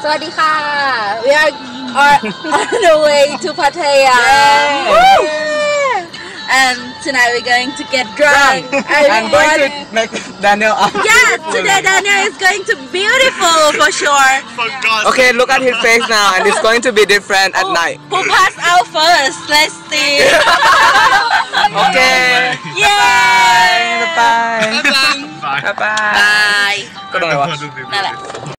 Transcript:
วัสดีค่ะ we are on the way to Pattaya. And tonight we're going to get drunk. I'm going to make Daniel up. Yes, today Daniel is going to be beautiful for sure. Okay, look at his face now, and it's going to be different at night. Who passed out first? Let's see. Okay. Yay! Bye bye. Bye. Bye bye. Bye. ก็ตรงไหนวะนั่นแหละ